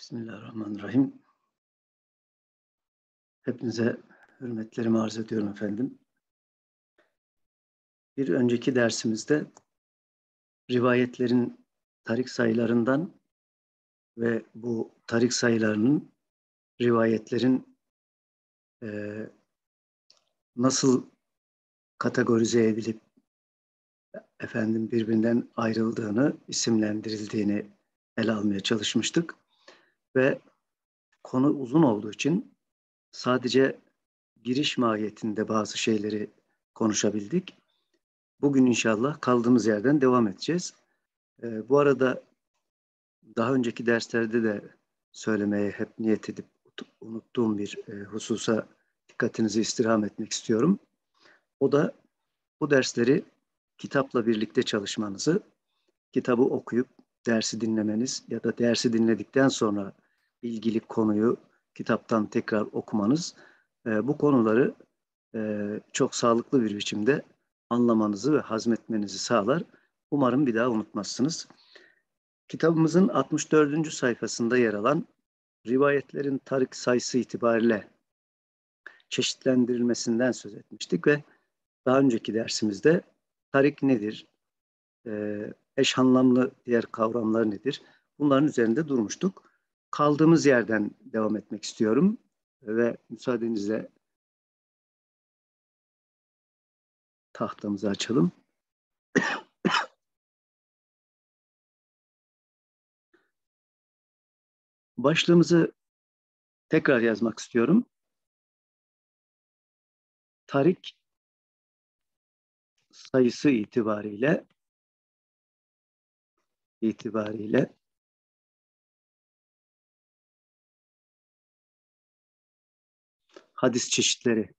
Bismillahirrahmanirrahim. Hepinize hürmetlerimi arz ediyorum efendim. Bir önceki dersimizde rivayetlerin tarik sayılarından ve bu tarik sayılarının rivayetlerin nasıl kategorize edilip birbirinden ayrıldığını, isimlendirildiğini ele almaya çalışmıştık. Ve konu uzun olduğu için sadece giriş mahiyetinde bazı şeyleri konuşabildik. Bugün inşallah kaldığımız yerden devam edeceğiz. Bu arada daha önceki derslerde de söylemeye hep niyet edip unuttuğum bir hususa dikkatinizi istirham etmek istiyorum. O da bu dersleri kitapla birlikte çalışmanızı, kitabı okuyup dersi dinlemeniz ya da dersi dinledikten sonra ilgili konuyu kitaptan tekrar okumanız bu konuları çok sağlıklı bir biçimde anlamanızı ve hazmetmenizi sağlar. Umarım bir daha unutmazsınız. Kitabımızın 64. sayfasında yer alan rivayetlerin tarik sayısı itibariyle çeşitlendirilmesinden söz etmiştik ve daha önceki dersimizde tarik nedir, eş anlamlı diğer kavramlar nedir, bunların üzerinde durmuştuk. Kaldığımız yerden devam etmek istiyorum ve müsaadenizle tahtamızı açalım. Başlığımızı tekrar yazmak istiyorum. Tarik sayısı itibariyle hadis çeşitleri.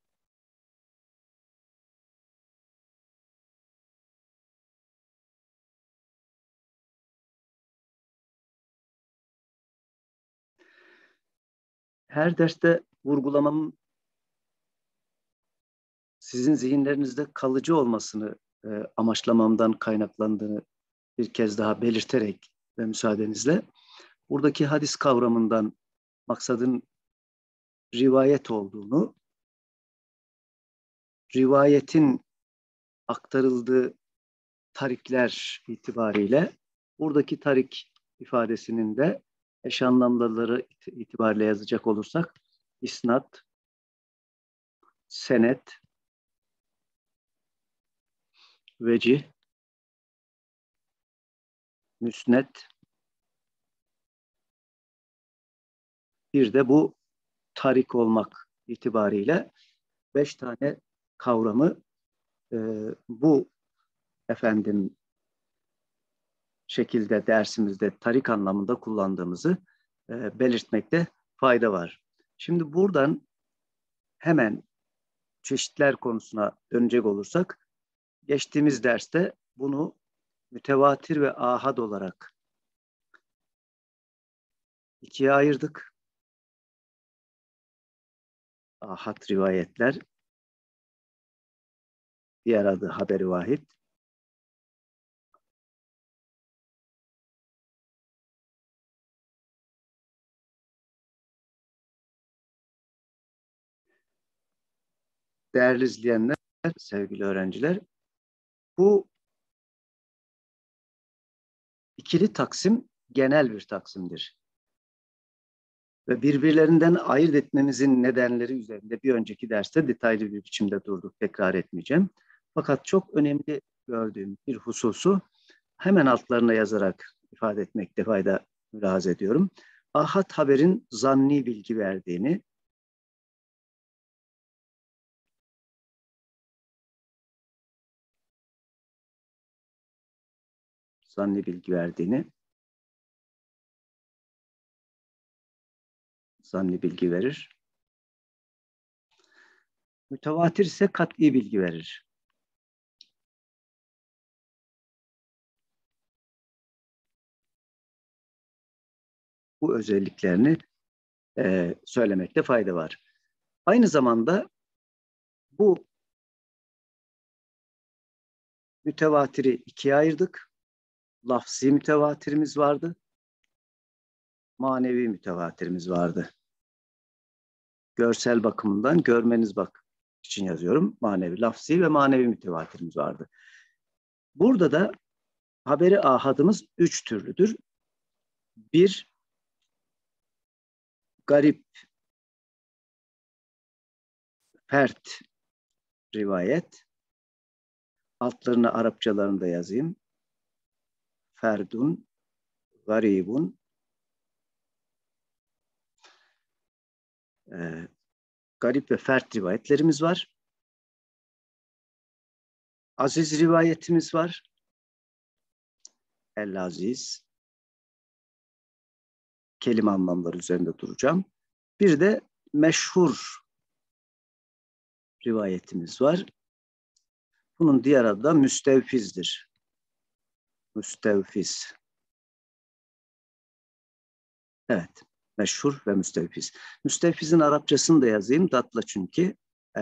Her derste vurgulamamın sizin zihinlerinizde kalıcı olmasını amaçlamamdan kaynaklandığını bir kez daha belirterek ve müsaadenizle buradaki hadis kavramından maksadın rivayet olduğunu, rivayetin aktarıldığı tarikler itibariyle buradaki tarik ifadesinin de eş anlamları itibariyle yazacak olursak isnat, senet, vecih, müsnet, bir de bu tarik olmak itibariyle 5 tane kavramı bu şekilde dersimizde tarik anlamında kullandığımızı belirtmekte fayda var. Şimdi buradan hemen çeşitler konusuna dönecek olursak, geçtiğimiz derste bunu mütevatir ve ahad olarak ikiye ayırdık. Ahad rivayetler, diğer adı haber-i vahid. Değerli izleyenler, sevgili öğrenciler, bu ikili taksim genel bir taksimdir. Ve birbirlerinden ayırt etmemizin nedenleri üzerinde bir önceki derste detaylı bir biçimde durduk. Tekrar etmeyeceğim. Fakat çok önemli gördüğüm bir hususu hemen altlarına yazarak ifade etmekte fayda mülahaza ediyorum. Ahad haberin zanni bilgi verdiğini, zanni bilgi verir. Mütevatir ise kat'i bilgi verir. Bu özelliklerini söylemekte fayda var. Aynı zamanda bu mütevatiri ikiye ayırdık. Lafzi mütevatirimiz vardı. manevi mütevatirimiz vardı. Görsel bakımından görmeniz için yazıyorum. Manevi, lafzi ve manevi mütevatirimiz vardı. Burada da haberi ahadımız 3 türlüdür. Bir, garip, fert rivayet. Altlarını Arapçalarını da yazayım. Ferdun, garibun. Garip ve fert rivayetlerimiz var. Aziz rivayetimiz var. El-Aziz. Kelime anlamları üzerinde duracağım. Bir de meşhur rivayetimiz var. Bunun diğer adı da müstevfizdir. Müstevfiz. Evet. Meşhur ve müstevfiz. Müstevfizin Arapçasını da yazayım. Datla çünkü.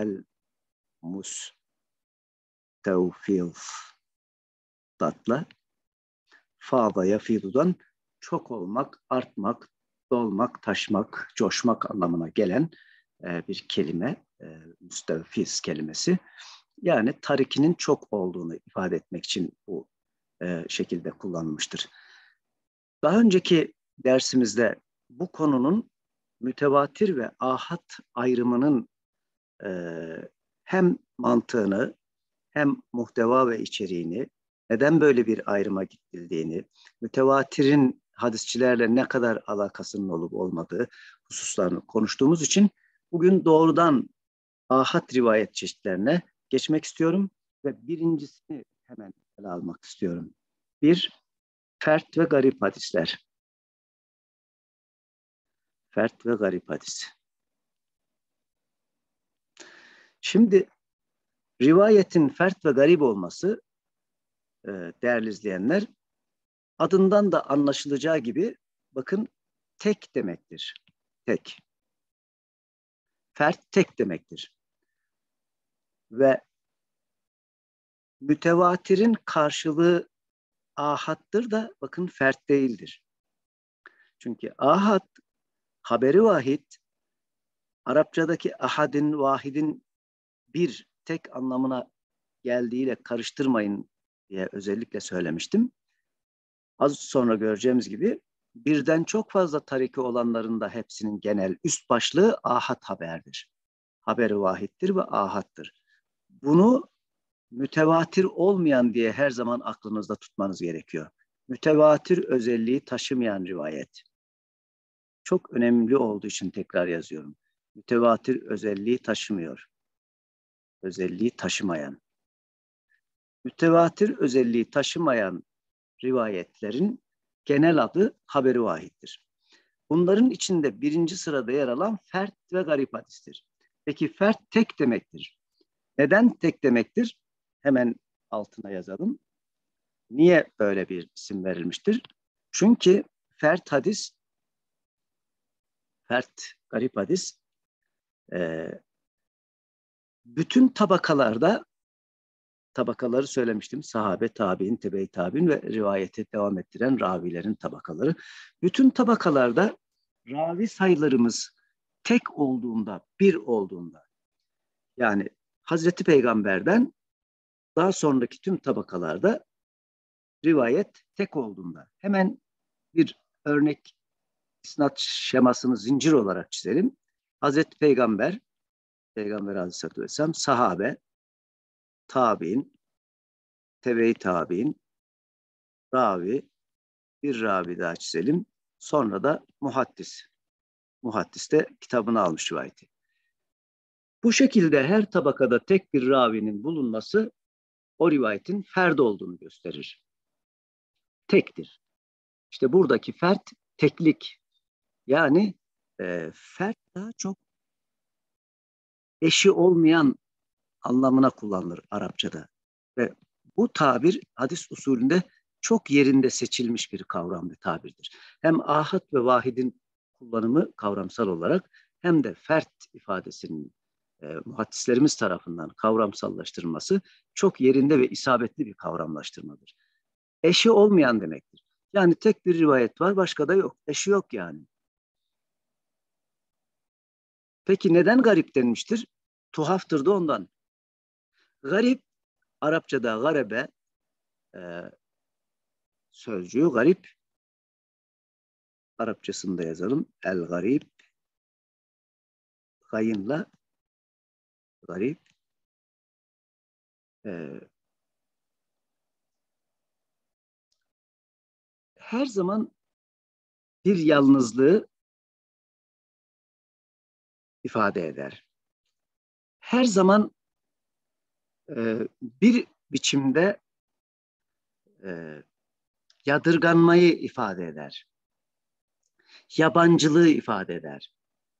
El-mustevfiz. Datla. Fâda yafidudan çok olmak, artmak, dolmak, taşmak, coşmak anlamına gelen bir kelime. Müstevfiz kelimesi. Yani tarikinin çok olduğunu ifade etmek için bu şekilde kullanılmıştır. Daha önceki dersimizde bu konunun mütevatir ve ahad ayrımının hem mantığını hem muhteva ve içeriğini, neden böyle bir ayrıma gidildiğini, mütevatirin hadisçilerle ne kadar alakasının olup olmadığı hususlarını konuştuğumuz için bugün doğrudan ahad rivayet çeşitlerine geçmek istiyorum ve birincisini hemen ele almak istiyorum. Bir, fert ve garip hadisler. Fert ve garip hadis. Şimdi rivayetin fert ve garip olması değerli izleyenler adından da anlaşılacağı gibi bakın tek demektir. Tek. Fert tek demektir. Ve mütevatirin karşılığı ahattır da bakın fert değildir. Çünkü ahad haberi vahid, Arapçadaki ahadin, vahidin bir tek anlamına geldiğiyle karıştırmayın diye özellikle söylemiştim. Az sonra göreceğimiz gibi birden çok fazla tariki olanların da hepsinin genel üst başlığı ahad haberdir. Haberi vahiddir ve ahattır. Bunu mütevatir olmayan diye her zaman aklınızda tutmanız gerekiyor. Mütevatir özelliği taşımayan rivayet. Çok önemli olduğu için tekrar yazıyorum. Mütevatir özelliği taşımıyor. Özelliği taşımayan. Mütevatir özelliği taşımayan rivayetlerin genel adı haberi vahiddir. Bunların içinde birinci sırada yer alan fert ve garip hadistir. Peki fert tek demektir. Neden tek demektir? Hemen altına yazalım. Niye böyle bir isim verilmiştir? Çünkü fert hadis, fert garip hadis bütün tabakaları söylemiştim. Sahabe, tabi'in, tebe-i tabi'in ve rivayete devam ettiren ravilerin tabakaları. Bütün tabakalarda ravi sayılarımız tek olduğunda, bir olduğunda, yani Hazreti Peygamber'den daha sonraki tüm tabakalarda rivayet tek olduğunda. Hemen bir örnek isnat şemasını zincir olarak çizelim. Hazreti Peygamber Aleyhisselatü Vesselam, sahabe, tabi'in, tebe-i tabi'in, ravi, bir ravi daha çizelim. Sonra da muhaddis. Muhaddis de kitabını almış rivayeti. Bu şekilde her tabakada tek bir ravinin bulunması o rivayetin ferd olduğunu gösterir. Tektir. İşte buradaki fert teklik. Yani fert daha çok eşi olmayan anlamına kullanılır Arapçada. Ve bu tabir hadis usulünde çok yerinde seçilmiş bir kavram ve tabirdir. Hem ahad ve vahidin kullanımı kavramsal olarak hem de fert ifadesinin muhaddislerimiz tarafından kavramsallaştırılması çok yerinde ve isabetli bir kavramlaştırmadır. Eşi olmayan demektir. Yani tek bir rivayet var, başka da yok. Eşi yok yani. Peki neden garip denmiştir? Tuhaftır da ondan. Garip, Arapçada garebe e, sözcüğü garip. Arapçasını da yazalım. El garip, gayınla garip. E, her zaman bir yalnızlığı ifade eder. Her zaman bir biçimde e, yadırganmayı ifade eder. Yabancılığı ifade eder.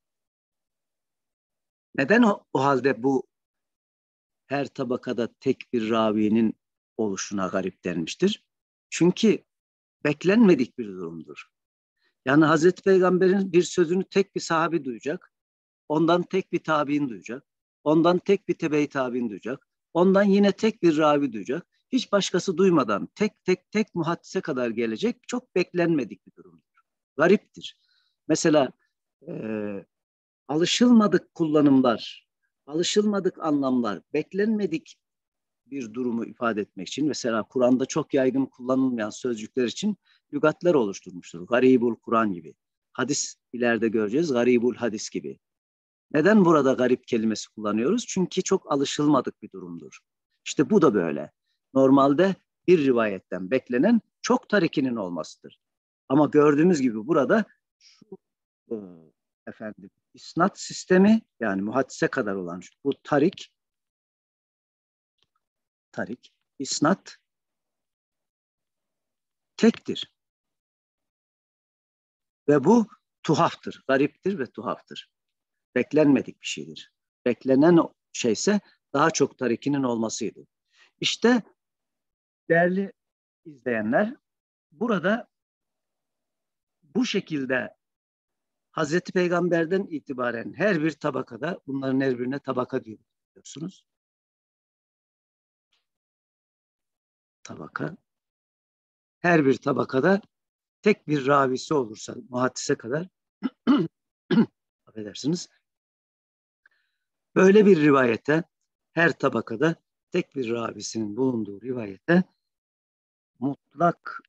Neden o halde bu her tabakada tek bir ravinin oluşuna garip denmiştir? Çünkü beklenmedik bir durumdur. Yani Hazreti Peygamber'in bir sözünü tek bir sahabi duyacak, ondan tek bir tabiin duyacak, ondan tek bir tebe-i tabiin duyacak, ondan yine tek bir ravi duyacak. Hiç başkası duymadan tek muhaddise kadar gelecek çok beklenmedik bir durumdur. Gariptir. Mesela e, alışılmadık kullanımlar, alışılmadık anlamlar, beklenmedik bir durumu ifade etmek için mesela Kur'an'da çok yaygın kullanılmayan sözcükler için lügatlar oluşturmuştur. Garibul Kur'an gibi. Hadis ileride göreceğiz. Garibul hadis gibi. Neden burada garip kelimesi kullanıyoruz? Çünkü çok alışılmadık bir durumdur. İşte bu da böyle. Normalde bir rivayetten beklenen çok tarikinin olmasıdır. Ama gördüğümüz gibi burada şu e, efendim isnat sistemi yani muhaddise kadar olan bu tarik, isnat tektir. Ve bu tuhaftır, gariptir ve tuhaftır. Beklenmedik bir şeydir. Beklenen şeyse daha çok tarikinin olmasıydı. İşte değerli izleyenler, burada bu şekilde Hazreti Peygamber'den itibaren her bir tabakada, bunların her birine tabaka diyorsunuz. Tabaka. Her bir tabakada tek bir ravisi olursa muhaddise kadar affedersiniz. Böyle bir rivayete her tabakada tek bir ravisinin bulunduğu rivayete mutlak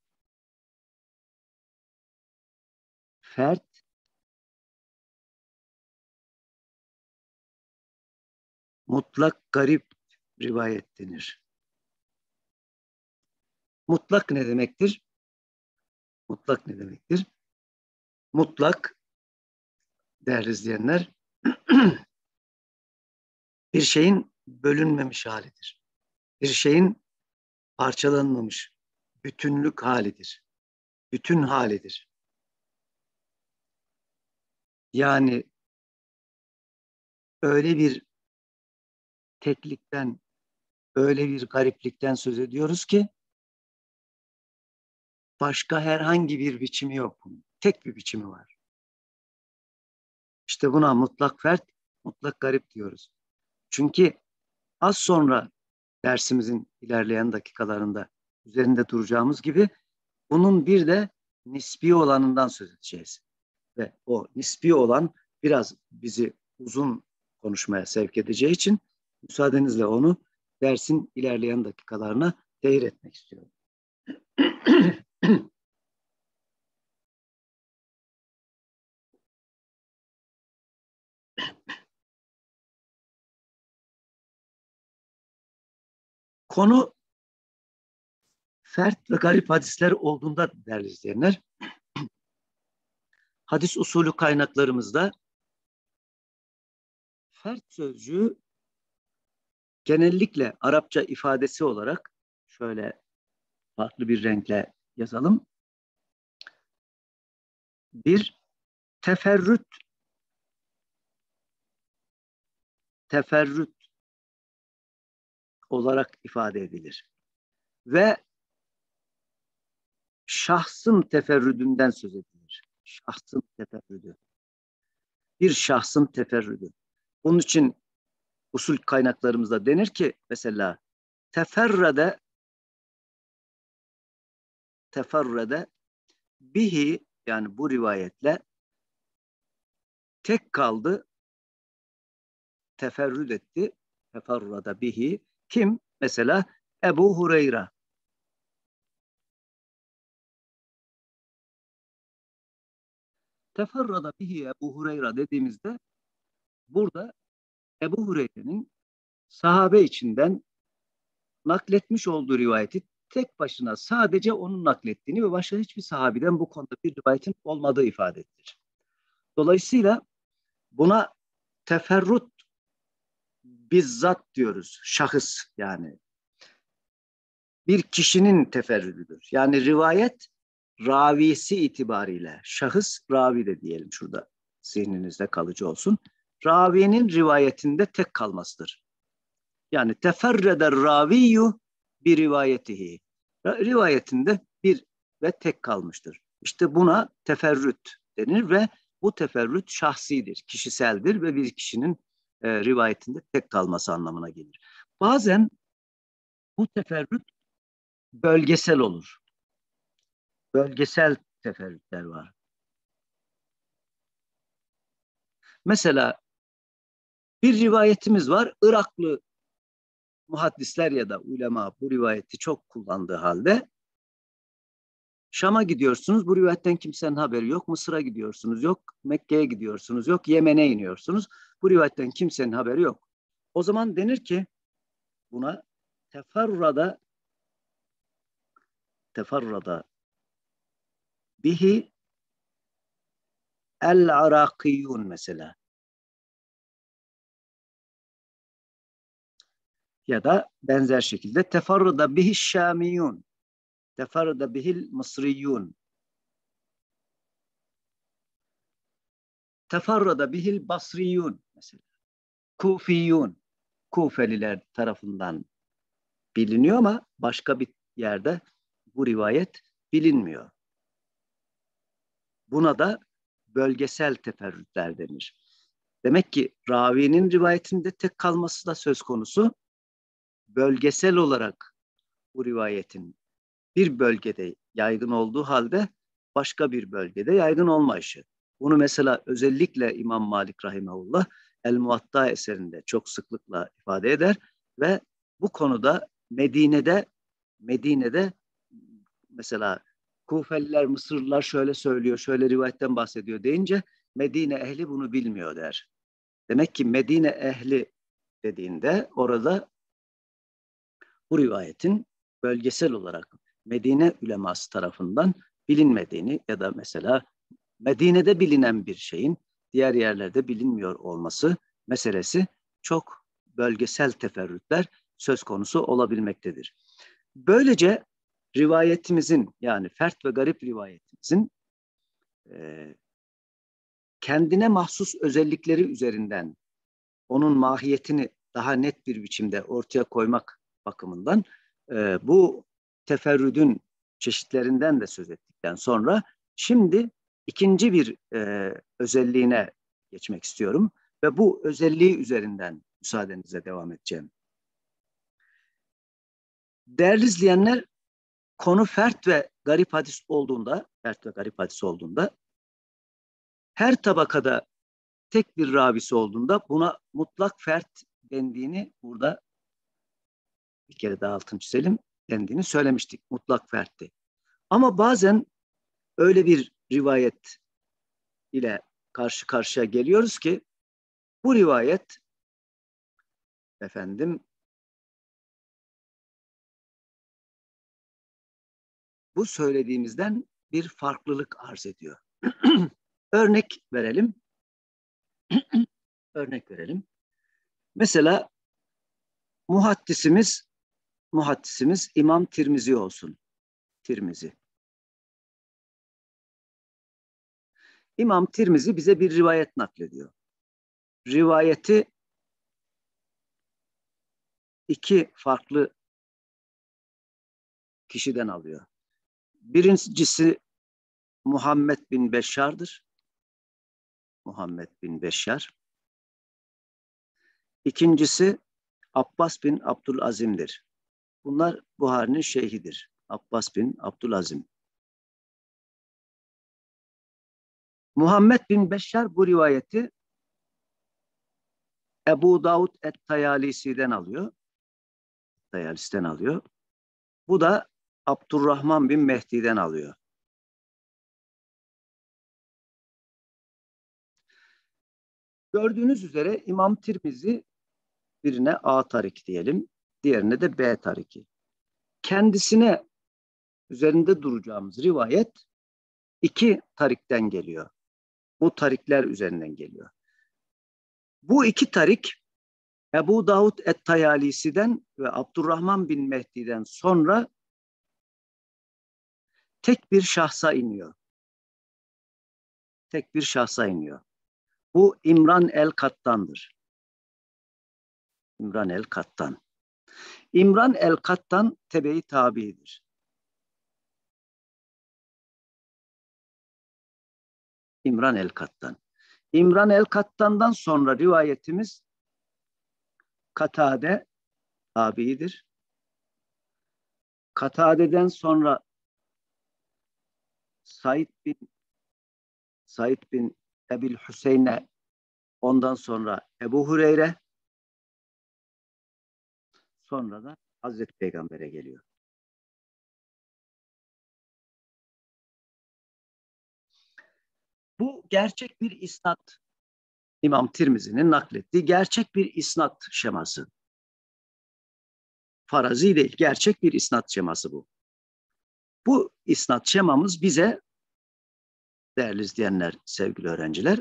fert, mutlak garip rivayet denir. Mutlak ne demektir? Mutlak ne demektir? Mutlak değerli izleyenler bir şeyin bölünmemiş halidir. Bir şeyin parçalanmamış bütünlük halidir. Bütün halidir. Yani öyle bir teklikten, öyle bir gariplikten söz ediyoruz ki başka herhangi bir biçimi yok bunun. Tek bir biçimi var. İşte buna mutlak fert, mutlak garip diyoruz. Çünkü az sonra dersimizin ilerleyen dakikalarında üzerinde duracağımız gibi bunun bir de nispi olanından söz edeceğiz. Ve o nispi olan biraz bizi uzun konuşmaya sevk edeceği için müsaadenizle onu dersin ilerleyen dakikalarına tehir etmek istiyorum. Konu fert ve garip hadisler olduğunda değerli izleyenler, hadis usulü kaynaklarımızda fert sözcüğü genellikle Arapça ifadesi olarak şöyle farklı bir renkle yazalım. Bir teferrüt olarak ifade edilir. Ve şahsın teferrüdünden söz edilir. Şahsın teferrüdü. Bir şahsın teferrüdü. Bunun için usul kaynaklarımızda denir ki mesela teferrede Bihi yani bu rivayetle tek kaldı, teferrüd etti. Teferrada bihi. Kim? Mesela Ebu Hureyre. Teferrada bihi Ebu Hureyre dediğimizde burada Ebu Hureyre'nin sahabe içinden nakletmiş olduğu rivayeti tek başına sadece onun naklettiğini ve başka hiçbir sahabeden bu konuda bir rivayetin olmadığı ifade edilir. Dolayısıyla buna teferrut bizzat diyoruz. Şahıs yani. Bir kişinin teferrüdüdür. Yani rivayet ravisi itibariyle şahıs ravi de diyelim şurada zihninizde kalıcı olsun. Ravinin rivayetinde tek kalmasıdır. Yani teferreder raviyyu bir rivayetihi. Rivayetinde bir ve tek kalmıştır. İşte buna teferrüt denir ve bu teferrüt şahsidir, kişiseldir ve bir kişinin rivayetinde tek kalması anlamına gelir. Bazen bu teferrüt bölgesel olur. Bölgesel teferrütler var. Mesela bir rivayetimiz var. Iraklı muhaddisler ya da ulema bu rivayeti çok kullandığı halde Şam'a gidiyorsunuz. Bu rivayetten kimsenin haberi yok. Mısır'a gidiyorsunuz. Yok. Mekke'ye gidiyorsunuz. Yok. Yemen'e iniyorsunuz. Bu rivayetten kimsenin haberi yok. O zaman denir ki buna teferrada bihi el-Arakiyyun mesela. Ya da benzer şekilde teferrada bihi Şamiyun. Teferrada bihil Mısriyyun. Teferrada bihil Basriyyun mesela. Kufiyyun. Kufeliler tarafından biliniyor ama başka bir yerde bu rivayet bilinmiyor. Buna da bölgesel teferrütler denir. Demek ki ravinin rivayetinde tek kalması da söz konusu. Bölgesel olarak bu rivayetin bir bölgede yaygın olduğu halde başka bir bölgede yaygın olmayışı. Bunu mesela özellikle İmam Malik Rahimahullah El-Muvatta eserinde çok sıklıkla ifade eder ve bu konuda Medine'de mesela Kufeliler, Mısırlılar şöyle söylüyor, şöyle rivayetten bahsediyor deyince Medine ehli bunu bilmiyor der. Demek ki Medine ehli dediğinde orada bu rivayetin bölgesel olarak Medine uleması tarafından bilinmediğini ya da mesela Medine'de bilinen bir şeyin diğer yerlerde bilinmiyor olması meselesi çok bölgesel teferrütler söz konusu olabilmektedir. Böylece rivayetimizin yani fert ve garip rivayetimizin e, kendine mahsus özellikleri üzerinden onun mahiyetini daha net bir biçimde ortaya koymak bakımından bu teferrüdün çeşitlerinden de söz ettikten sonra şimdi ikinci bir özelliğine geçmek istiyorum ve bu özelliği üzerinden müsaadenizle devam edeceğim. Değerli izleyenler, konu fert ve garip hadis olduğunda her tabakada tek bir ravisi olduğunda buna mutlak fert dendiğini burada bir kere daha altını çizelim, dendiğini söylemiştik. Mutlak fertti. Ama bazen öyle bir rivayet ile karşı karşıya geliyoruz ki bu rivayet efendim bu söylediğimizden bir farklılık arz ediyor. Örnek verelim. Örnek verelim. Mesela muhaddisimiz İmam Tirmizi olsun. Tirmizi. İmam Tirmizi bize bir rivayet naklediyor. Rivayeti iki farklı kişiden alıyor. Birincisi Muhammed bin Beşşar'dır. Muhammed bin Beşşar. İkincisi Abbas bin Abdülazim'dir. Bunlar Buhari'nin şeyhidir. Abbas bin Abdülazim. Muhammed bin Beşşar bu rivayeti Ebu Davud et-Tayalisi'den alıyor. Tayalisi'den alıyor. Bu da Abdurrahman bin Mehdi'den alıyor. Gördüğünüz üzere İmam Tirmizi birine A tarik diyelim, diğerine de B tariki. Kendisine üzerinde duracağımız rivayet iki tarikten geliyor. Bu tarikler üzerinden geliyor. Bu iki tarik Ebu Davud et-Tayalisi'den ve Abdurrahman bin Mehdi'den sonra tek bir şahsa iniyor. Tek bir şahsa iniyor. Bu İmran el-Kattan'dır. İmran el-Kattan. İmran el-Kattan tebe-i tabiidir. İmran el-Kattan. İmran el-Kattan'dan sonra rivayetimiz Katade tabiidir. Katade'den sonra Said bin Ebil Hüseyin'e, ondan sonra Ebu Hureyre, sonra da Hazreti Peygamber'e geliyor. Bu gerçek bir isnat. İmam Tirmizi'nin naklettiği gerçek bir isnat şeması. Farazi değil, gerçek bir isnat şeması bu. Bu isnat şemamız bize, değerli izleyenler, sevgili öğrenciler,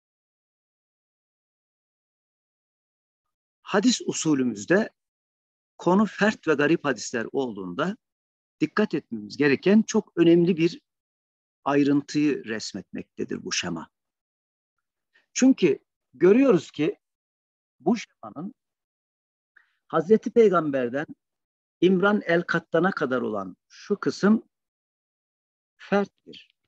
hadis usulümüzde konu fert ve garip hadisler olduğunda dikkat etmemiz gereken çok önemli bir ayrıntıyı resmetmektedir bu şema. Çünkü görüyoruz ki bu şemanın Hazreti Peygamber'den İmran el-Kattan'a kadar olan şu kısım ferttir.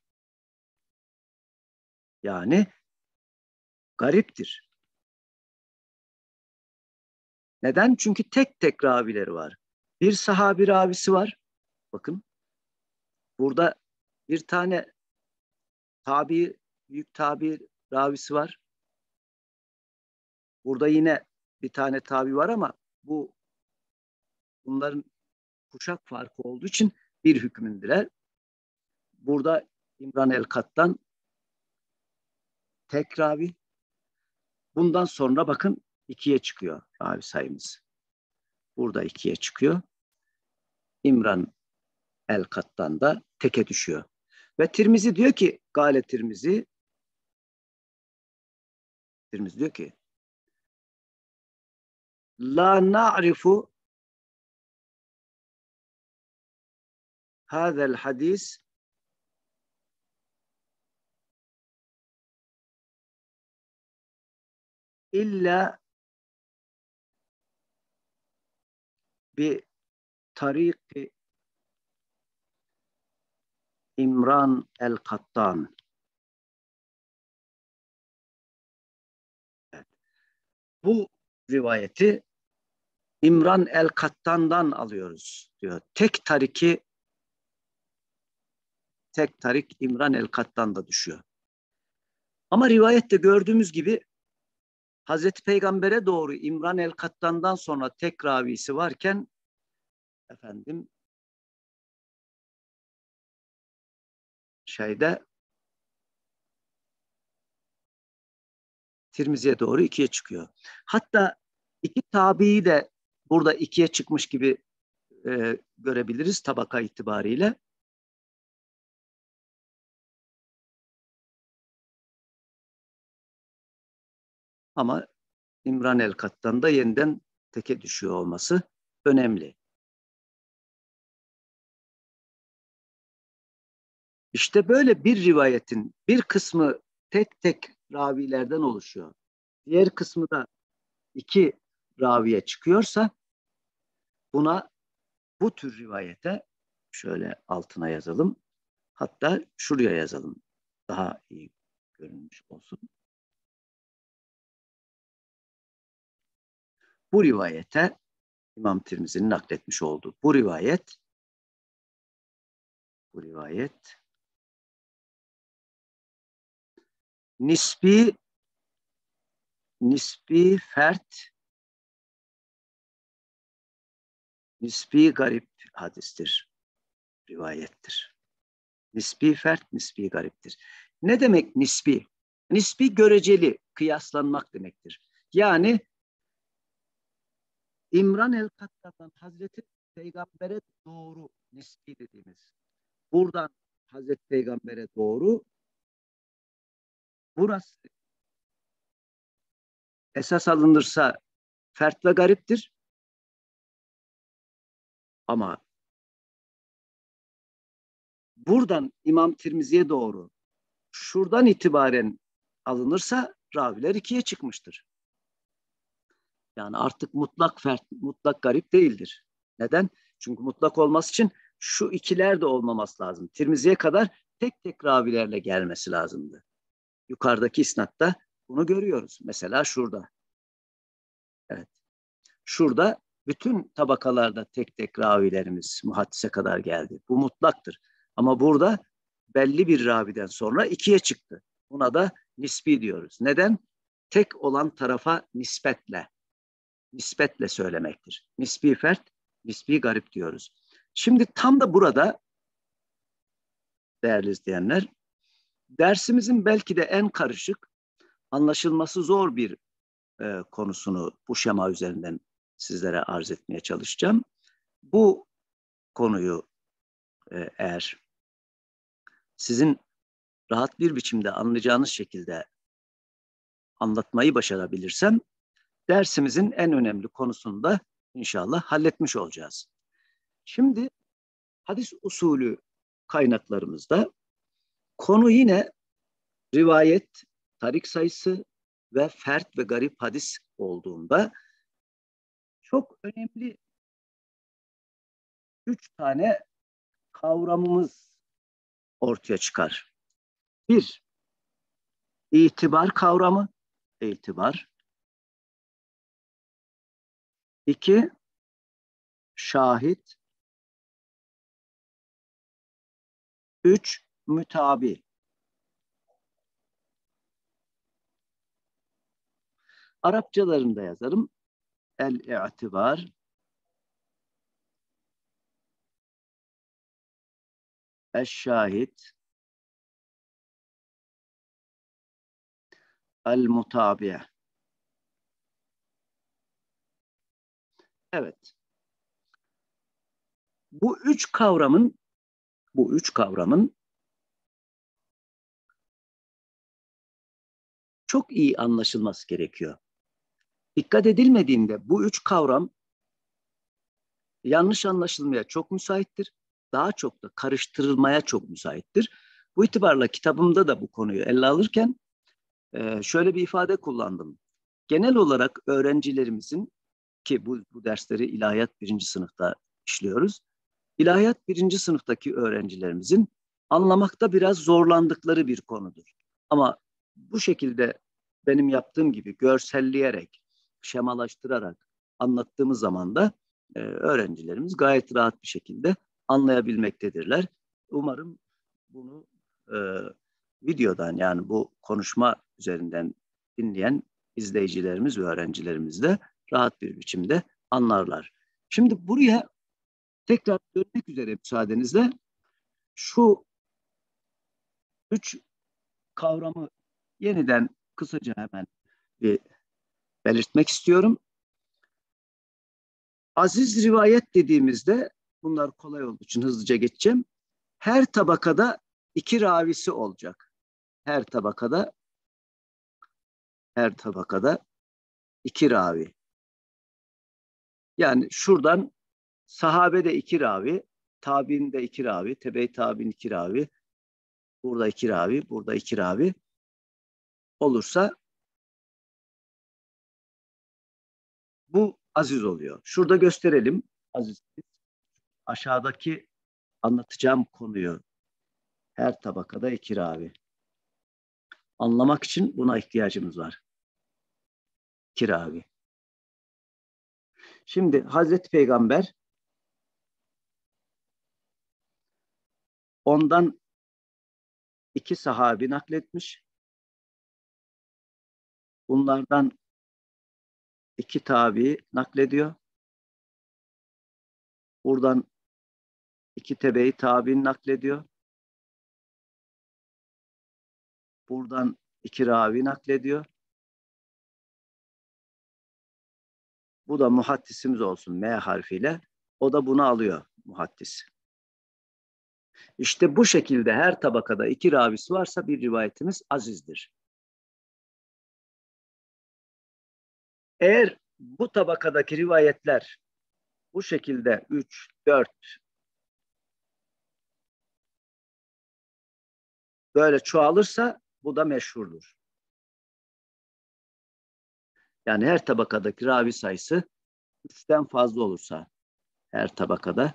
Yani gariptir. Neden? Çünkü tek tek ravileri var. Bir sahabi ravisi var. Bakın burada bir tane büyük tabi ravisi var. Burada yine bir tane tabi var ama bunların kuşak farkı olduğu için bir hükmündeler. Burada İmran el-Kattan tek ravi. Bundan sonra bakın ikiye çıkıyor ravi sayımız. Burada ikiye çıkıyor. İmran el-Kattan da teke düşüyor. Ve Tirmizi diyor ki, Gale Tirmizi diyor ki, La na'rifu hadel hadis illa bi tariki İmran el-Kattan. Evet. Bu rivayeti İmran el-Kattan'dan alıyoruz diyor. Tek tarik İmran el-Kattan'da düşüyor. Ama rivayette gördüğümüz gibi Hazreti Peygamber'e doğru İmran el-Kattan'dan sonra tek ravisi varken efendim Tirmizi'ye doğru ikiye çıkıyor. Hatta iki tabiyi de burada ikiye çıkmış gibi görebiliriz tabaka itibariyle. Ama İmran el-Kattan da yeniden teke düşüyor olması önemli. İşte böyle bir rivayetin bir kısmı tek tek ravilerden oluşuyor. Diğer kısmı da iki raviye çıkıyorsa bu tür rivayete şöyle altına yazalım. Hatta şuraya yazalım. Daha iyi görünmüş olsun. Bu rivayete İmam Tirmizi'nin nakletmiş olduğu bu rivayet nispi fert, nispi garip hadistir, rivayettir. Nispi fert, nispi gariptir. Ne demek nispi? Nispi göreceli, kıyaslanmak demektir. Yani İmran el-Kattar'dan Hazreti Peygamber'e doğru nispi dediğimiz. Buradan Hazreti Peygamber'e doğru, burası esas alınırsa fert ve gariptir. Ama buradan İmam Tirmizi'ye doğru şuradan itibaren alınırsa raviler ikiye çıkmıştır. Yani artık mutlak fert, mutlak garip değildir. Neden? Çünkü mutlak olması için şu ikiler de olmaması lazım. Tirmizi'ye kadar tek tek ravilerle gelmesi lazımdı. Yukarıdaki isnatta bunu görüyoruz. Mesela şurada. Evet. Şurada bütün tabakalarda tek tek ravilerimiz muhaddise kadar geldi. Bu mutlaktır. Ama burada belli bir raviden sonra ikiye çıktı. Buna da nispi diyoruz. Neden? Tek olan tarafa nispetle söylemektir. Nispi fert, nispi garip diyoruz. Şimdi tam da burada değerli izleyenler, dersimizin belki de en karışık, anlaşılması zor bir konusunu bu şema üzerinden sizlere arz etmeye çalışacağım. Bu konuyu eğer sizin rahat bir biçimde anlayacağınız şekilde anlatmayı başarabilirsem, dersimizin en önemli konusunu da inşallah halletmiş olacağız. Şimdi hadis usulü kaynaklarımızda konu yine rivayet, tarik sayısı ve fert ve garip hadis olduğunda çok önemli 3 tane kavramımız ortaya çıkar. Bir, itibar kavramı, itibar. İki, şahit. Üç, mütabi. Arapçalarında yazarım. El-i'tibar, el-şahit, el-mutabi. Evet. Bu üç kavramın çok iyi anlaşılması gerekiyor. Dikkat edilmediğinde bu üç kavram yanlış anlaşılmaya çok müsaittir. Daha çok da karıştırılmaya çok müsaittir. Bu itibarla kitabımda da bu konuyu ele alırken şöyle bir ifade kullandım. Genel olarak öğrencilerimizin, ki bu dersleri ilahiyat 1. sınıfta işliyoruz. İlahiyat 1. sınıftaki öğrencilerimizin anlamakta biraz zorlandıkları bir konudur. Ama bu şekilde benim yaptığım gibi görselleyerek, şemalaştırarak anlattığımız zaman da öğrencilerimiz gayet rahat bir şekilde anlayabilmektedirler. Umarım bunu e, videodan, yani bu konuşma üzerinden dinleyen izleyicilerimiz ve öğrencilerimiz de rahat bir biçimde anlarlar. Şimdi buraya tekrar dönmek üzere müsaadenizle şu üç kavramı yeniden kısaca hemen bir belirtmek istiyorum. Aziz rivayet dediğimizde, bunlar kolay olduğu için hızlıca geçeceğim. Her tabakada iki ravisi olacak. Her tabakada iki ravi. Yani şuradan sahabede iki ravi, tabiinde iki ravi, tebe-i tabiin iki ravi, burada iki ravi, burada iki ravi olursa bu aziz oluyor. Şurada gösterelim aziz. Aşağıdaki anlatacağım konuyu her tabakada iki ravi. Anlamak için buna ihtiyacımız var. İki ravi. Şimdi Hazreti Peygamber ondan iki sahabi nakletmiş. Bunlardan 2 tabi naklediyor. Buradan 2 tebe-i tabi naklediyor. Buradan 2 ravi naklediyor. Bu da muhaddisimiz olsun M harfiyle. O da bunu alıyor muhaddis. İşte bu şekilde her tabakada 2 ravisi varsa bir rivayetimiz azizdir. Eğer bu tabakadaki rivayetler bu şekilde 3, 4 böyle çoğalırsa bu da meşhurdur. Yani her tabakadaki ravi sayısı 3'ten fazla olursa her tabakada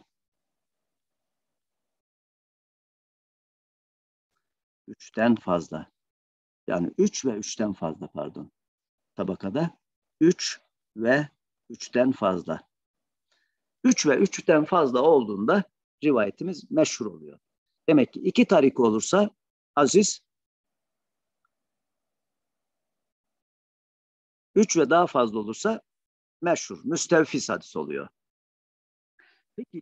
3'ten fazla. Yani 3 ve 3'ten fazla pardon. Tabakada 3 ve 3'ten fazla. 3 ve 3'ten fazla olduğunda rivayetimiz meşhur oluyor. Demek ki 2 tarik olursa aziz, 3 ve daha fazla olursa meşhur, müstevfis hadis oluyor. Peki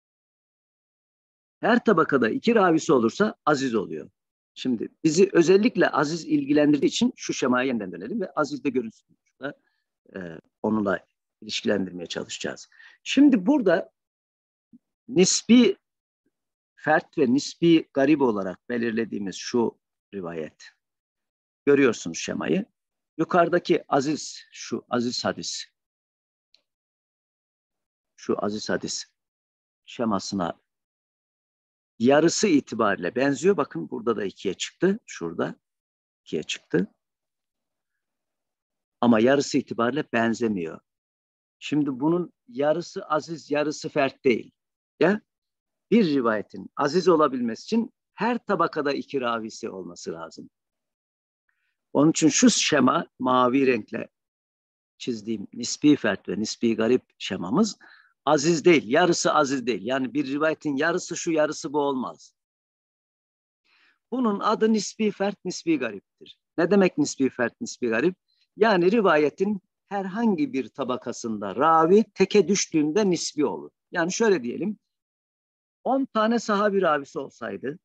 her tabakada 2 ravisi olursa aziz oluyor. Şimdi bizi özellikle aziz ilgilendirdiği için şu şemaya yeniden dönelim ve aziz de görünsün. Onunla ilişkilendirmeye çalışacağız. Şimdi burada nisbi fert ve nisbi garip olarak belirlediğimiz şu rivayet. Görüyorsunuz şemayı. Yukarıdaki aziz, şu aziz hadis. Şu aziz hadis şemasına yarısı itibariyle benziyor. Bakın burada da 2'ye çıktı. Şurada 2'ye çıktı. Ama yarısı itibariyle benzemiyor. Şimdi bunun yarısı aziz, yarısı fert değil. Ya bir rivayetin aziz olabilmesi için her tabakada 2 ravisi olması lazım. Onun için şu şema mavi renkle çizdiğim nispi fert ve nispi garip şemamız aziz değil. Yarısı aziz değil. Yani bir rivayetin yarısı şu yarısı bu olmaz. Bunun adı nispi fert, nispi gariptir. Ne demek nispi fert, nispi garip? Yani rivayetin herhangi bir tabakasında ravi teke düştüğünde nisbi olur. Yani şöyle diyelim, 10 tane sahabi ravisi olsaydı,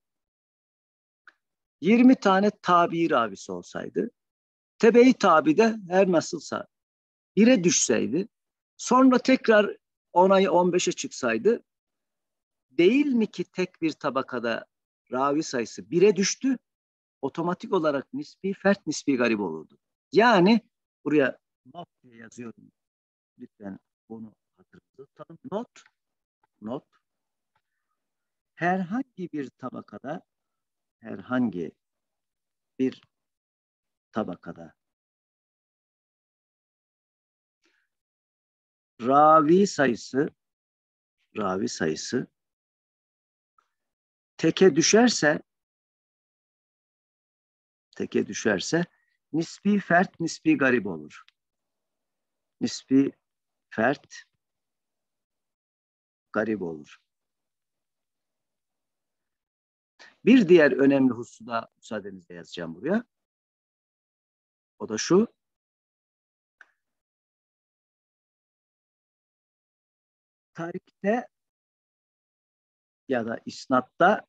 20 tane tabi ravisi olsaydı, tebe-i tabi de her nasılsa 1'e düşseydi, sonra tekrar 10'a 15'e çıksaydı, değil mi ki tek bir tabakada ravi sayısı 1'e düştü, otomatik olarak nispi fert, nispi garip olurdu. Yani buraya not diye yazıyorum. Lütfen bunu hatırınızda tutalım. Not. Herhangi bir tabakada ravi sayısı teke düşerse nispi fert, nispi garip olur. Nispi fert garip olur. Bir diğer önemli hususu da müsaadenizle yazacağım buraya. O da şu. Tarikte ya da isnatta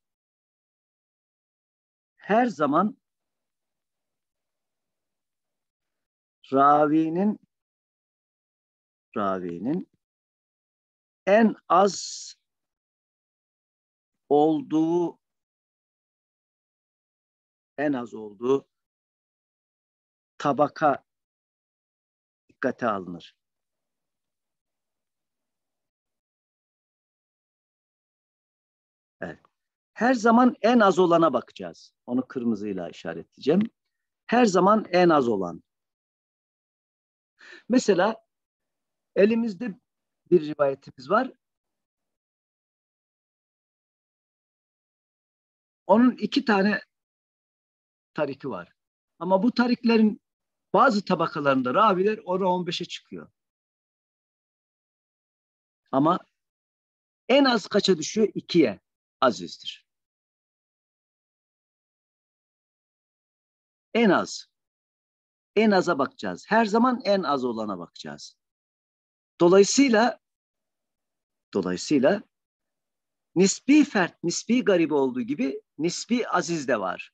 her zaman ravinin en az olduğu tabaka dikkate alınır. Evet. Her zaman en az olana bakacağız. Onu kırmızıyla işaretleyeceğim. Her zaman en az olan. Mesela elimizde bir rivayetimiz var. Onun 2 tane tariki var. Ama bu tariklerin bazı tabakalarında raviler 10'a 15'e çıkıyor. Ama en az kaça düşüyor? 2'ye azizdir. En az. en aza bakacağız. Her zaman en az olana bakacağız. Dolayısıyla nispi fert, nispi garip olduğu gibi nispi aziz de var.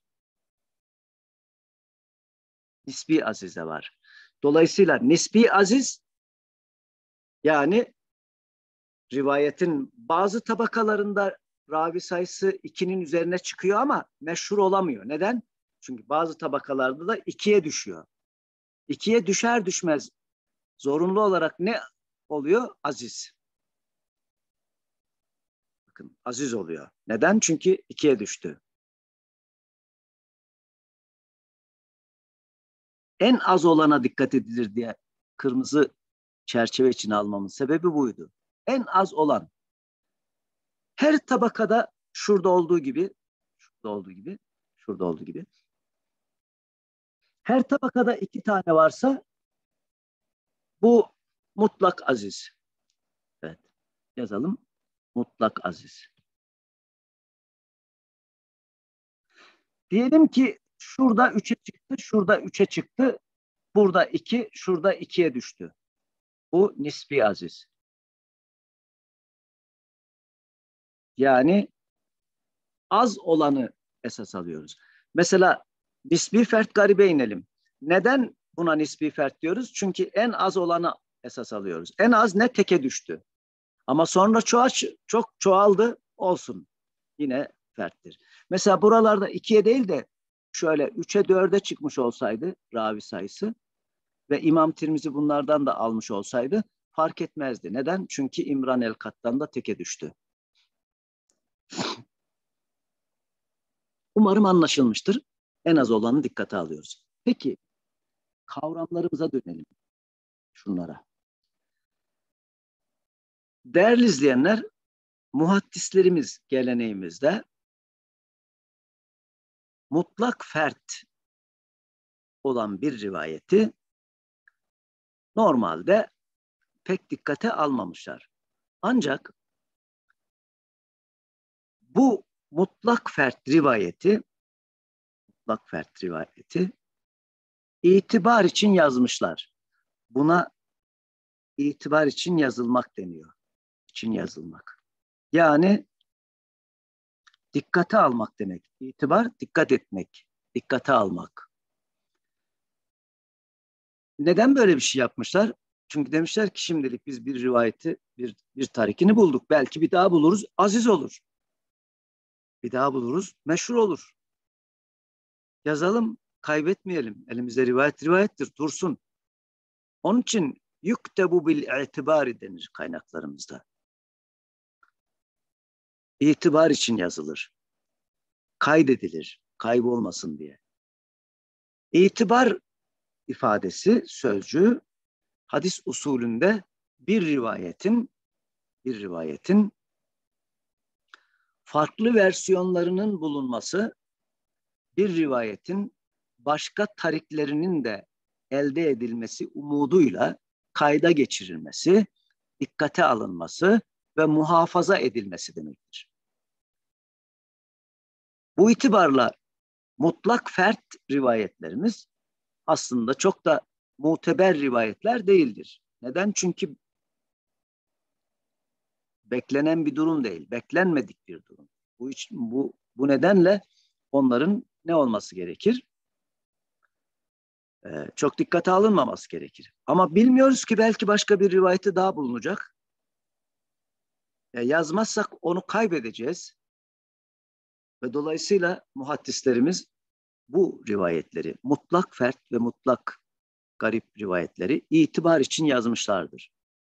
Nispi aziz de var. Dolayısıyla nispi aziz, yani rivayetin bazı tabakalarında ravi sayısı 2'nin üzerine çıkıyor ama meşhur olamıyor. Neden? Çünkü bazı tabakalarda da 2'ye düşüyor. 2'ye düşer düşmez zorunlu olarak ne oluyor? Aziz. Bakın, aziz oluyor. Neden? Çünkü 2'ye düştü. En az olana dikkat edilir diye kırmızı çerçeve için almamın sebebi buydu. En az olan. Her tabakada şurada olduğu gibi her tabakada 2 tane varsa bu mutlak aziz. Evet. Yazalım. Mutlak aziz. Diyelim ki şurada 3'e çıktı, şurada 3'e çıktı. Burada 2, şurada 2'ye düştü. Bu nispi aziz. Yani az olanı esas alıyoruz. Mesela nispi fert garibe inelim. Neden buna nispi fert diyoruz? Çünkü en az olanı esas alıyoruz. En az ne? Teke düştü. Ama sonra çok çoğaldı, olsun. Yine ferttir. Mesela buralarda 2'ye değil de şöyle 3'e 4'e çıkmış olsaydı ravi sayısı ve İmam Tirmizi bunlardan da almış olsaydı fark etmezdi. Neden? Çünkü İmran el-Kattan da teke düştü. Umarım anlaşılmıştır. En az olanı dikkate alıyoruz. Peki kavramlarımıza dönelim. Şunlara. Değerli izleyenler, muhaddislerimiz geleneğimizde mutlak fert olan bir rivayeti normalde pek dikkate almamışlar. Ancak bu mutlak fert rivayeti itibar için yazmışlar. Buna itibar için yazılmak deniyor. İçin yazılmak. Yani dikkate almak demek. İtibar, dikkat etmek. Dikkate almak. Neden böyle bir şey yapmışlar? Çünkü demişler ki şimdilik biz bir rivayeti, bir tarikini bulduk. Belki bir daha buluruz, aziz olur. Bir daha buluruz, meşhur olur. Yazalım, kaybetmeyelim. Elimizde rivayettir, dursun. Onun için yuktebu bil itibari denir kaynaklarımızda. İtibar için yazılır. Kaydedilir, kaybolmasın diye. İtibar ifadesi, sözcüğü hadis usulünde bir rivayetin farklı versiyonlarının bulunması, bir rivayetin başka tariklerinin de elde edilmesi umuduyla kayda geçirilmesi, dikkate alınması ve muhafaza edilmesi demektir. Bu itibarla mutlak fert rivayetlerimiz aslında çok da muteber rivayetler değildir. Neden? Çünkü beklenen bir durum değil, beklenmedik bir durum. Bu nedenle onların ne olması gerekir? Çok dikkate alınmaması gerekir. Ama bilmiyoruz ki belki başka bir rivayeti daha bulunacak. Yazmazsak onu kaybedeceğiz. Ve dolayısıyla muhaddislerimiz bu rivayetleri, mutlak fert ve mutlak garip rivayetleri itibar için yazmışlardır.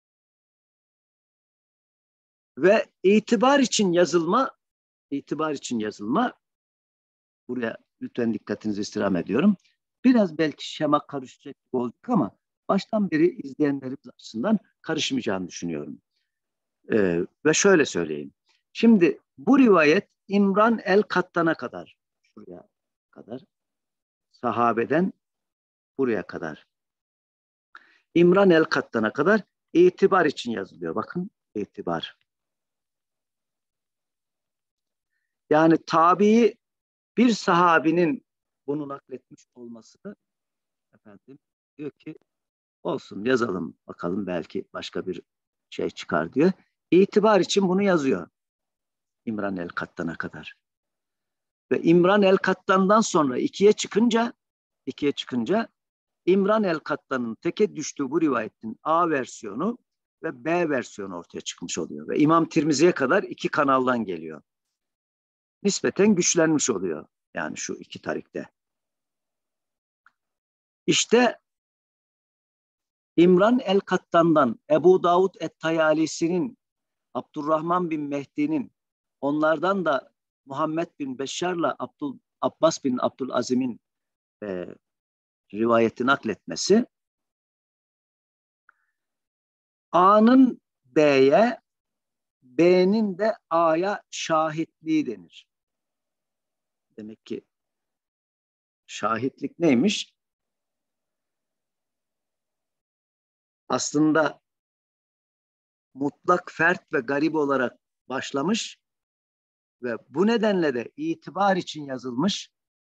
Ve itibar için yazılma, buraya lütfen dikkatinizi istirham ediyorum. Biraz belki şema karışacak olduk ama baştan beri izleyenlerimiz açısından karışmayacağını düşünüyorum. Ve şöyle söyleyeyim. Şimdi bu rivayet İmran el-Kattan'a kadar, şuraya kadar, sahabeden buraya kadar, İmran el-Kattan'a kadar itibar için yazılıyor. Bakın, itibar. Yani tabii bir sahabinin bunu nakletmiş olması efendim diyor ki olsun yazalım bakalım belki başka bir şey çıkar diyor. İtibar için bunu yazıyor İmran el-Kattan'a kadar. Ve İmran el-Kattan'dan sonra ikiye çıkınca İmran el-Kattan'ın teke düştüğü bu rivayetin A versiyonu ve B versiyonu ortaya çıkmış oluyor. Ve İmam Tirmizi'ye kadar iki kanaldan geliyor. Nispeten güçlenmiş oluyor. Yani şu iki tarikte. İşte İmran el-Kattan'dan Ebu Davud et-Tayalisi'nin, Abdurrahman bin Mehdi'nin, onlardan da Muhammed bin Beşşar'la Abbas bin Abdülazim'in e, rivayeti nakletmesi A'nın B'ye, B'nin de A'ya şahitliği denir. Demek ki şahitlik neymiş? Aslında mutlak fert ve garip olarak başlamış ve bu nedenle de itibar için yazılmış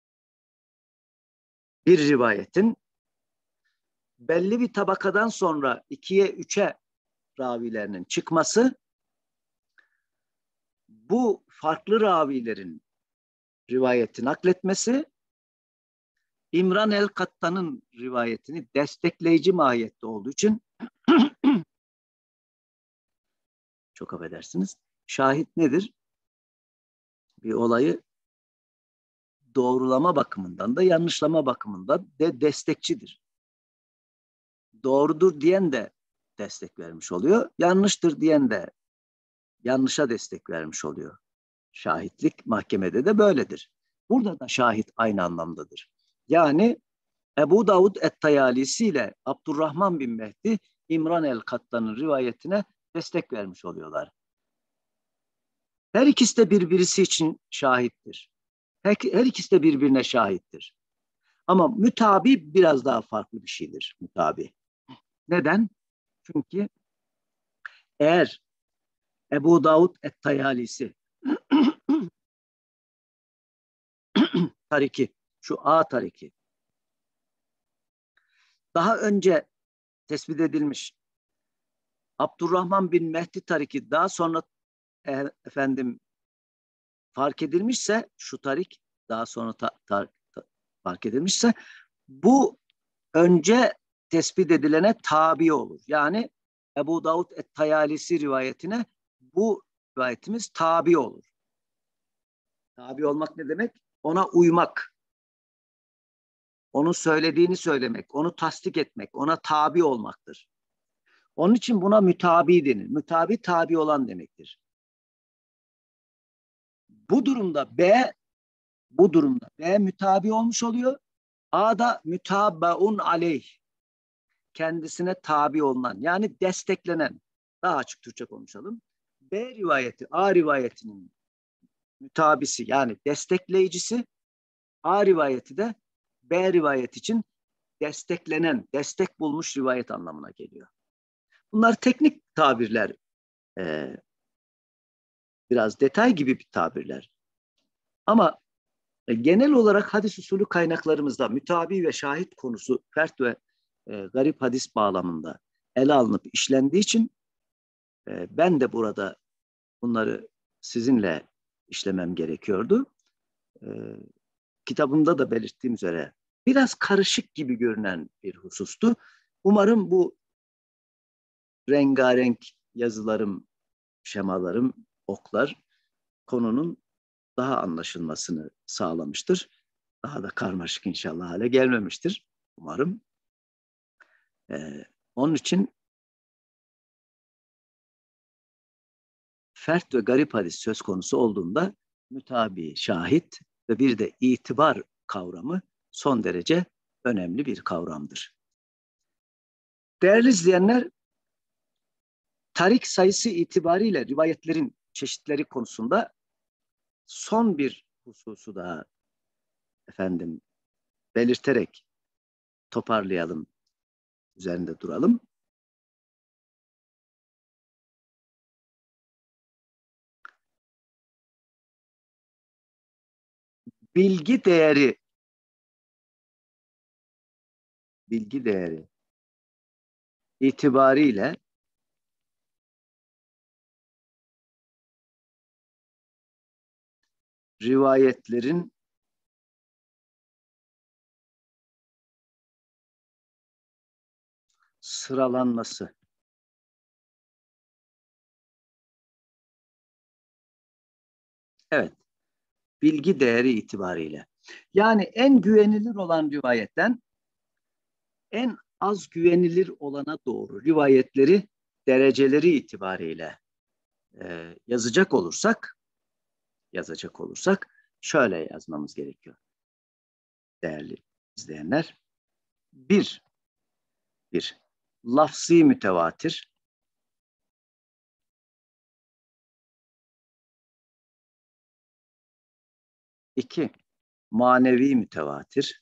bir rivayetin belli bir tabakadan sonra ikiye, üçe ravilerinin çıkması, bu farklı ravilerin rivayeti nakletmesi, İmran el-Kattan'ın rivayetini destekleyici mahiyette olduğu için çok affedersiniz. Şahit nedir? Bir olayı doğrulama bakımından da yanlışlama bakımından da destekçidir. Doğrudur diyen de destek vermiş oluyor. Yanlıştır diyen de yanlışa destek vermiş oluyor. Şahitlik mahkemede de böyledir. Burada da şahit aynı anlamdadır. Yani Ebu Davud et-Tayalisi ile Abdurrahman bin Mehdi İmran el-Kattan'ın rivayetine destek vermiş oluyorlar. Her ikisi de birbirisi için şahittir. Her ikisi de birbirine şahittir. Ama mütabi biraz daha farklı bir şeydir. Mütabi. Neden? Çünkü eğer Ebu Davud et-Tayalisi tariki, şu A tariki daha önce tespit edilmiş, Abdurrahman bin Mehdi tariki daha sonra efendim fark edilmişse, şu tarik daha sonra fark edilmişse, bu önce tespit edilene tabi olur. Yani Ebu Davud et-Tayalisi rivayetine bu rivayetimiz tabi olur. Tabi olmak ne demek? Ona uymak, onun söylediğini söylemek, onu tasdik etmek, ona tabi olmaktır. Onun için buna mütabi denir. Mütabi tabi olan demektir. Bu durumda B mütabi olmuş oluyor. A da mütabaun aleyh. Kendisine tabi olunan, yani desteklenen. Daha açık Türkçe konuşalım. B rivayeti A rivayetinin mütabisi, yani destekleyicisi, A rivayeti de B rivayet için desteklenen, destek bulmuş rivayet anlamına geliyor. Bunlar teknik tabirler, biraz detay gibi bir tabirler. Ama genel olarak hadis usulü kaynaklarımızda mütabi ve şahit konusu fert ve garip hadis bağlamında ele alınıp işlendiği için ben de burada bunları sizinle işlemem gerekiyordu. E, Kitabımda da belirttiğim üzere biraz karışık gibi görünen bir husustu. Umarım bu rengarenk yazılarım, şemalarım, oklar konunun daha anlaşılmasını sağlamıştır. Daha da karmaşık inşallah hale gelmemiştir. Umarım. Onun için fert ve garip hadis söz konusu olduğunda mütabi, şahit ve bir de itibar kavramı son derece önemli bir kavramdır. Değerli izleyenler, tarik sayısı itibariyle rivayetlerin çeşitleri konusunda son bir hususu daha efendim belirterek toparlayalım, üzerinde duralım. Bilgi değeri bilgi değeri itibariyle rivayetlerin sıralanması. Evet, bilgi değeri itibariyle. Yani en güvenilir olan rivayetten en az güvenilir olana doğru rivayetleri dereceleri itibariyle yazacak olursak şöyle yazmamız gerekiyor değerli izleyenler. Bir lafzi mütevatir. 2 manevi mütevatir.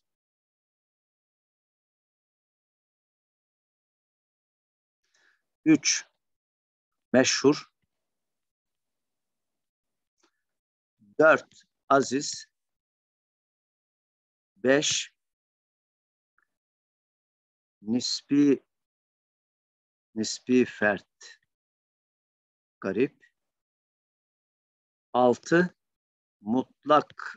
3 meşhur. 4 aziz. 5 nispi fert garip. 6 mutlak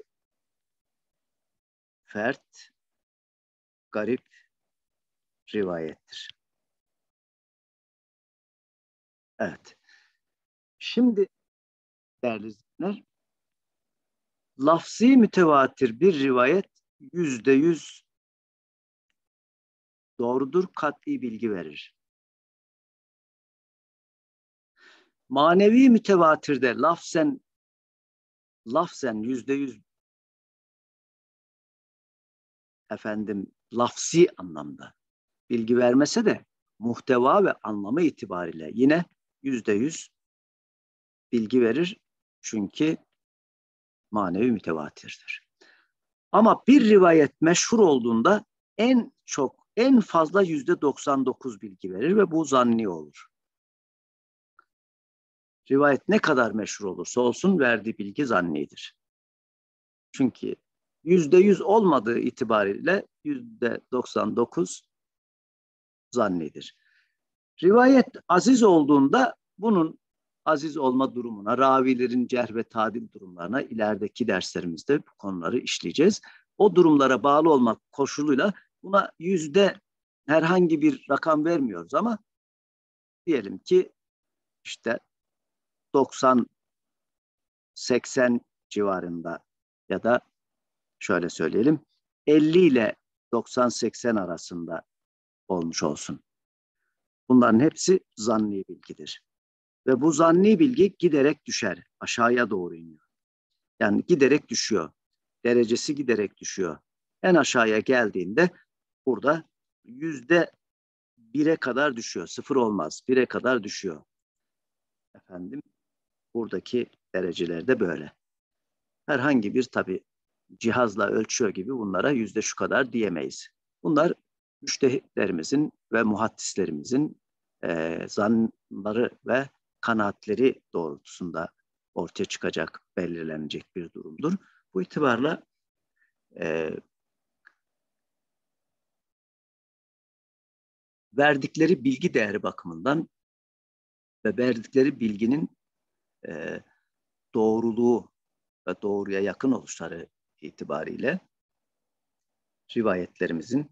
fert garip rivayettir. Evet. Şimdi değerli izleyenler, lafzi mütevatir bir rivayet %100 doğrudur, kat'i bilgi verir. Manevi mütevatirde lafzen %100 lafzi anlamda bilgi vermese de muhteva ve anlamı itibariyle yine %100 bilgi verir. Çünkü manevi mütevatirdir. Ama bir rivayet meşhur olduğunda en fazla %99 bilgi verir ve bu zanni olur. Rivayet ne kadar meşhur olursa olsun verdiği bilgi zannidir. Çünkü %100 olmadığı itibariyle %99 zannidir. Rivayet aziz olduğunda bunun aziz olma durumuna, ravilerin cerh ve tadil durumlarına ilerideki derslerimizde bu konuları işleyeceğiz. O durumlara bağlı olmak koşuluyla buna herhangi bir rakam vermiyoruz ama diyelim ki işte 90-80 civarında ya da şöyle söyleyelim 50 ile 90-80 arasında olmuş olsun. Bunların hepsi zanni bilgidir. Ve bu zanni bilgi giderek düşer. Aşağıya doğru iniyor. Yani giderek düşüyor. Derecesi giderek düşüyor. En aşağıya geldiğinde burada %1'e kadar düşüyor. 0 olmaz. 1'e kadar düşüyor. Buradaki dereceler de böyle. Herhangi bir tabii cihazla ölçüyor gibi bunlara yüzde şu kadar diyemeyiz. Bunlar müştehitlerimizin ve muhaddislerimizin zanları ve kanaatleri doğrultusunda ortaya çıkacak, belirlenecek bir durumdur. Bu itibarla verdikleri bilgi değeri bakımından ve verdikleri bilginin doğruluğu ve doğruya yakın oluşları itibariyle rivayetlerimizin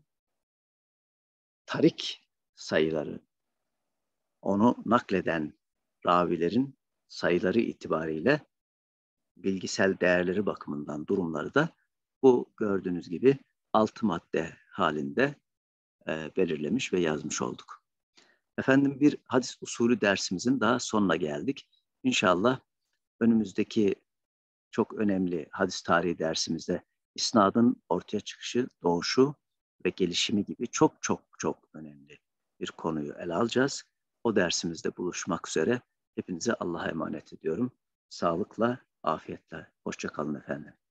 tarik sayıları, onu nakleden ravilerin sayıları itibariyle bilgisel değerleri bakımından durumları da bu gördüğünüz gibi 6 madde halinde belirlemiş ve yazmış olduk. Bir hadis usulü dersimizin daha sonuna geldik. İnşallah önümüzdeki çok önemli hadis tarihi dersimizde isnadın ortaya çıkışı, doğuşu ve gelişimi gibi çok çok çok önemli bir konuyu ele alacağız. O dersimizde buluşmak üzere. Hepinize Allah'a emanet ediyorum. Sağlıkla, afiyetle. Hoşça kalın efendim.